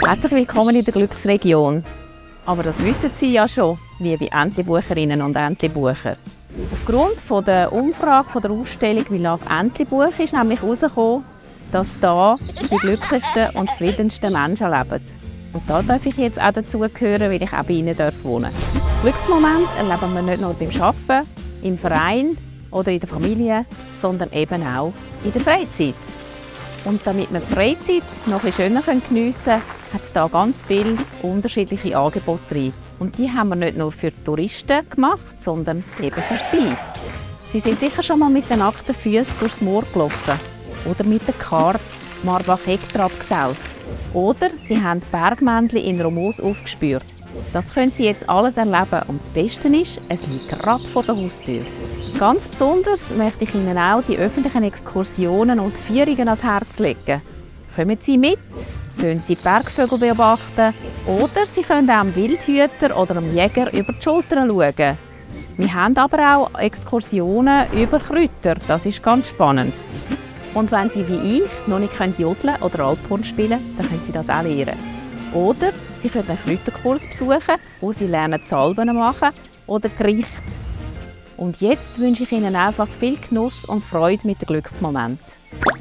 Herzlich willkommen in der Glücksregion. Aber das wissen Sie ja schon, liebe Entlebucherinnen und Entlebucher. Aufgrund der Umfrage der Ausstellung «We Love Entlebuch» ist nämlich herausgekommen, dass hier die glücklichsten und zufriedensten Menschen leben. Und da darf ich jetzt auch dazugehören, weil ich auch bei Ihnen wohnen darf. Glücksmomente erleben wir nicht nur beim Arbeiten, im Verein oder in der Familie, sondern eben auch in der Freizeit. Und damit wir die Freizeit noch etwas schöner geniessen können, hat es hier ganz viele unterschiedliche Angebote drin. Und die haben wir nicht nur für Touristen gemacht, sondern eben für Sie. Sie sind sicher schon mal mit den nackten Füßen durchs Moor gelaufen oder mit den Karts Marbach-Hecktrab gesaust. Oder Sie haben Bergmännchen in Romos aufgespürt. Das können Sie jetzt alles erleben und das Beste ist, es liegt gerade vor der Haustür. Ganz besonders möchte ich Ihnen auch die öffentlichen Exkursionen und Führungen ans Herz legen. Kommen Sie mit, können Sie Bergvögel beobachten oder Sie können auch am Wildhüter oder am Jäger über die Schultern schauen. Wir haben aber auch Exkursionen über Kräuter, das ist ganz spannend. Und wenn Sie wie ich noch nicht jodeln oder Alphorn spielen können, dann können Sie das auch lernen. Oder Sie können einen Kräuterkurs besuchen, wo Sie lernen Salben machen oder Gerichte. Und jetzt wünsche ich Ihnen einfach viel Genuss und Freude mit den Glücksmomenten.